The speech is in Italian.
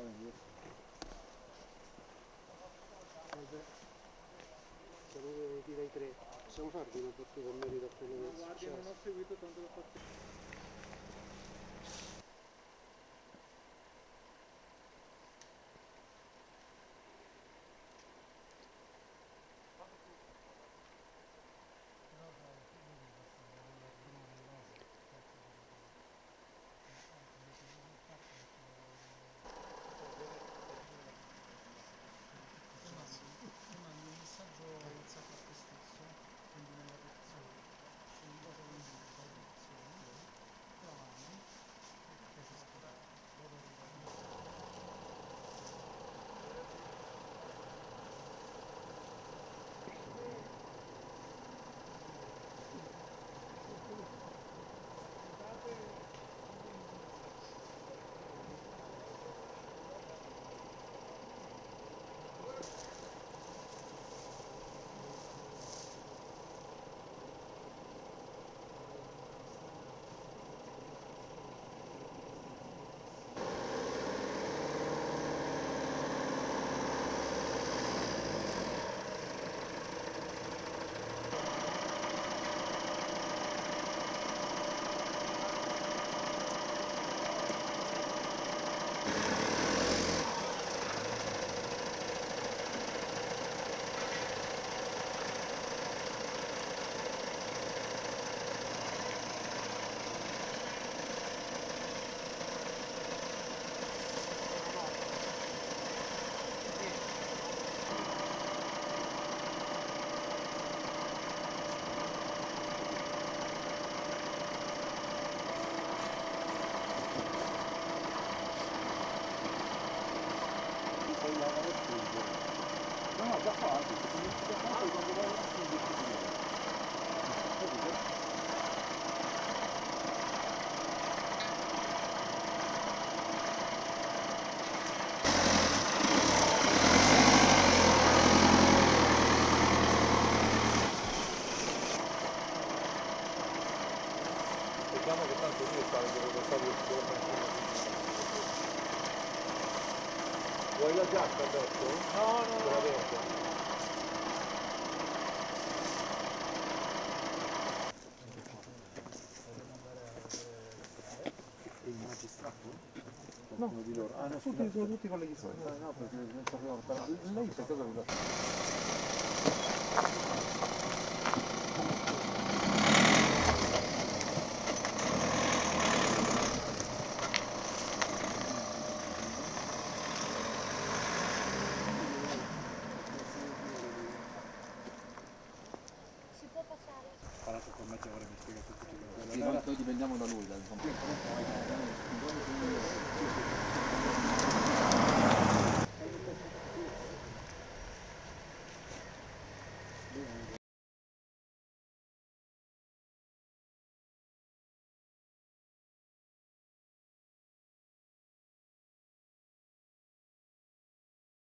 Siamo venuti dai tre. Possiamo farvi una battuta in merito a quello che è successo? Guardi, non ho seguito tanto la partita. No, già fatto, quando vai a studio. Vediamo che tanto io stavo dove stato vuoi la giacca adesso? No, no, Te la vedo. Il magistrato? No, Uno di loro. Ah, no, sono tutti colleghi suoi. no, perché non sapevo. Lei per cosa vi Si può passare? Parlato con me ci avrebbe spiegato tutto quello. Sì, noi dipendiamo da lui,